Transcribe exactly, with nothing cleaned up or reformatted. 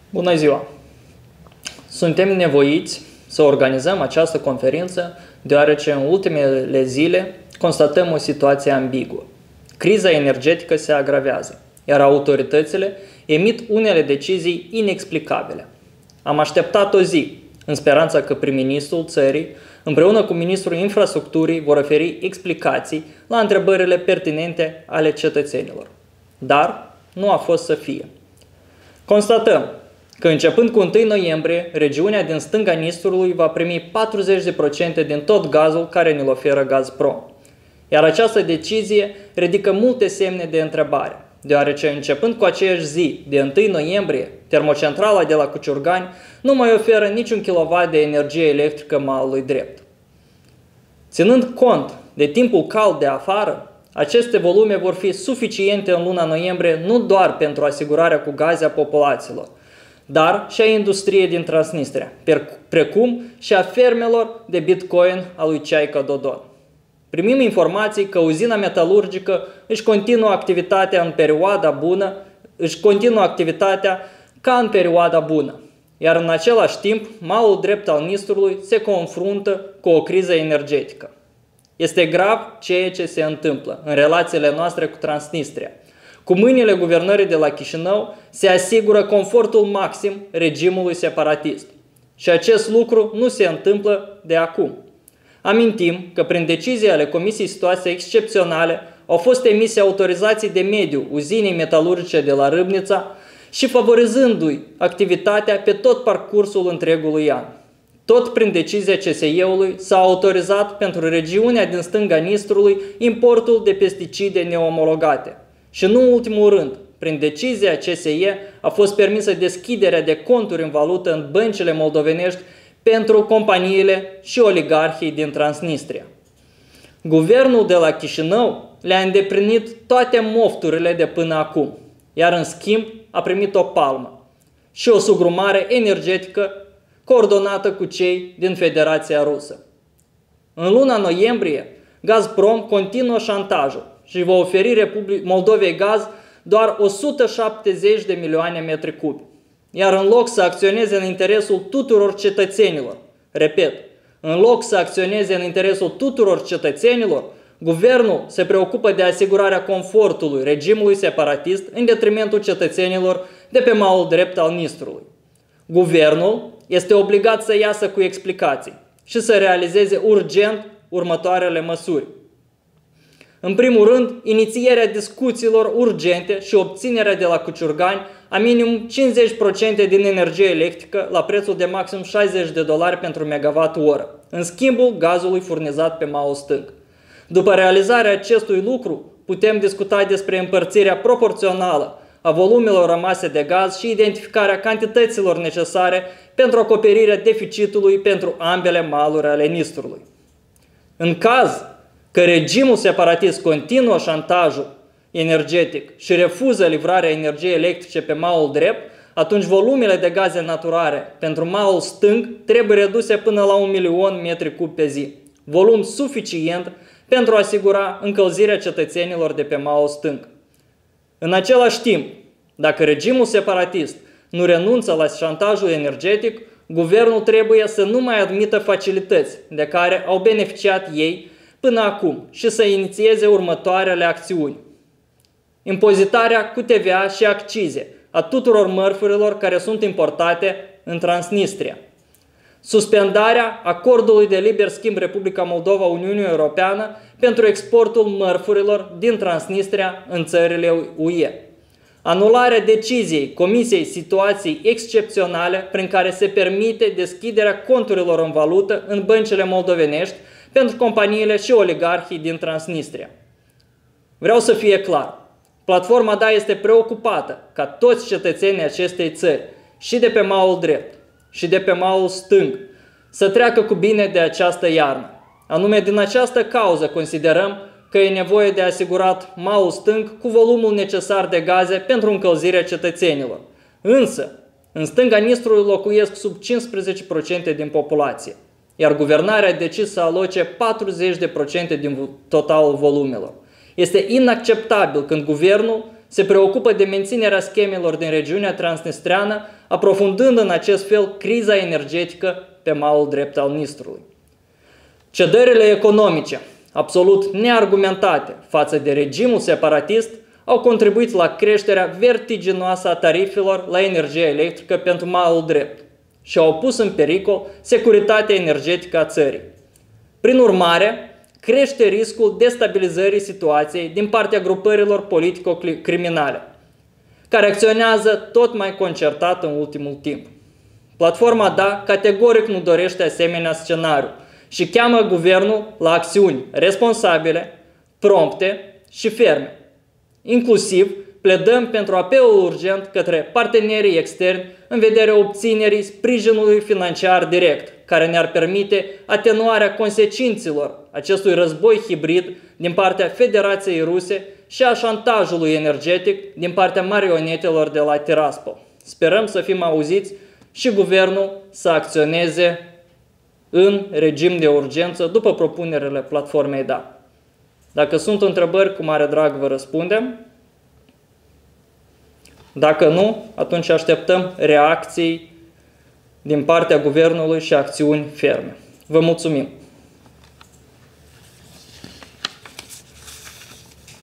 Bună ziua! Suntem nevoiți să organizăm această conferință deoarece în ultimele zile constatăm o situație ambiguă. Criza energetică se agravează, iar autoritățile emit unele decizii inexplicabile. Am așteptat o zi, în speranța că prim-ministrul țării, împreună cu ministrul infrastructurii, vor oferi explicații la întrebările pertinente ale cetățenilor. Dar nu a fost să fie. Constatăm că începând cu întâi noiembrie, regiunea din stânga Nistrului va primi patruzeci la sută din tot gazul care ne-l oferă Gazprom. Iar această decizie ridică multe semne de întrebare, deoarece începând cu aceeași zi, de întâi noiembrie, termocentrala de la Cuciurgani nu mai oferă niciun kilowatt de energie electrică malului drept. Ținând cont de timpul cald de afară, aceste volume vor fi suficiente în luna noiembrie nu doar pentru asigurarea cu gaze a populațiilor, dar și a industriei din Transnistria, precum și a fermelor de Bitcoin a lui Ceaică Dodon. Primim informații că uzina metalurgică își continuă activitatea în perioada bună, își continuă activitatea ca în perioada bună, iar în același timp, malul drept al Nistrului se confruntă cu o criză energetică. Este grav ceea ce se întâmplă în relațiile noastre cu Transnistria. Cu mâinile guvernării de la Chișinău se asigură confortul maxim regimului separatist. Și acest lucru nu se întâmplă de acum. Amintim că prin decizii ale Comisiei Situații Excepționale au fost emise autorizații de mediu uzinei metalurgice de la Râbnița și favorizându-i activitatea pe tot parcursul întregului an. Tot prin decizia C S E-ului s-a autorizat pentru regiunea din stânga Nistrului importul de pesticide neomologate. Și nu în ultimul rând, prin decizia C S E a fost permisă deschiderea de conturi în valută în băncile moldovenești pentru companiile și oligarhii din Transnistria. Guvernul de la Chișinău le-a îndeplinit toate mofturile de până acum, iar în schimb a primit o palmă și o sugrumare energetică coordonată cu cei din Federația Rusă. În luna noiembrie, Gazprom continuă șantajul și va oferi Republic Moldovei gaz doar o sută șaptezeci de milioane metri cubi. Iar în loc să acționeze în interesul tuturor cetățenilor, repet, în loc să acționeze în interesul tuturor cetățenilor, guvernul se preocupă de asigurarea confortului regimului separatist în detrimentul cetățenilor de pe malul drept al Nistrului. Guvernul este obligat să iasă cu explicații și să realizeze urgent următoarele măsuri. În primul rând, inițierea discuțiilor urgente și obținerea de la Cuciurgani a minim cincizeci la sută din energie electrică la prețul de maxim șaizeci de dolari pentru megawatt-oră, în schimbul gazului furnizat pe malul stâng. După realizarea acestui lucru, putem discuta despre împărțirea proporțională a volumelor rămase de gaz și identificarea cantităților necesare pentru acoperirea deficitului pentru ambele maluri ale Nistrului. În caz că regimul separatist continuă șantajul energetic și refuză livrarea energiei electrice pe malul drept, atunci volumele de gaze naturale pentru malul stâng trebuie reduse până la un milion metri cub pe zi, volum suficient pentru a asigura încălzirea cetățenilor de pe malul stâng. În același timp, dacă regimul separatist nu renunță la șantajul energetic, guvernul trebuie să nu mai admită facilități de care au beneficiat ei până acum și să inițieze următoarele acțiuni. Impozitarea cu T V A și accize a tuturor mărfurilor care sunt importate în Transnistria. Suspendarea acordului de liber schimb Republica Moldova-Uniunea Europeană pentru exportul mărfurilor din Transnistria în țările U E. Anularea deciziei Comisiei Situații Excepționale prin care se permite deschiderea conturilor în valută în băncile moldovenești pentru companiile și oligarhii din Transnistria. Vreau să fie clar, platforma D A este preocupată ca toți cetățenii acestei țări, și de pe malul drept, și de pe malul stâng, să treacă cu bine de această iarnă. Anume, din această cauză considerăm că e nevoie de asigurat malul stâng cu volumul necesar de gaze pentru încălzirea cetățenilor. Însă, în stânga Nistrului locuiesc sub cincisprezece la sută din populație, iar guvernarea a decis să aloce patruzeci la sută din totalul volumelor. Este inacceptabil când guvernul se preocupă de menținerea schemelor din regiunea transnistreană, aprofundând în acest fel criza energetică pe malul drept al Nistrului. Cedările economice, absolut neargumentate față de regimul separatist, au contribuit la creșterea vertiginoasă a tarifelor la energie electrică pentru malul drept și au pus în pericol securitatea energetică a țării. Prin urmare, crește riscul destabilizării situației din partea grupărilor politico-criminale, care acționează tot mai concertat în ultimul timp. Platforma DA categoric nu dorește asemenea scenariu și cheamă guvernul la acțiuni responsabile, prompte și ferme. Inclusiv, pledăm pentru apelul urgent către partenerii externi în vederea obținerii sprijinului financiar direct, care ne-ar permite atenuarea consecințelor acestui război hibrid din partea Federației Ruse și a șantajului energetic din partea marionetelor de la Tiraspol. Sperăm să fim auziți și guvernul să acționeze în regim de urgență după propunerile platformei DA. Dacă sunt întrebări, cu mare drag vă răspundem. Dacă nu, atunci așteptăm reacții din partea guvernului și acțiuni ferme. Vă mulțumim!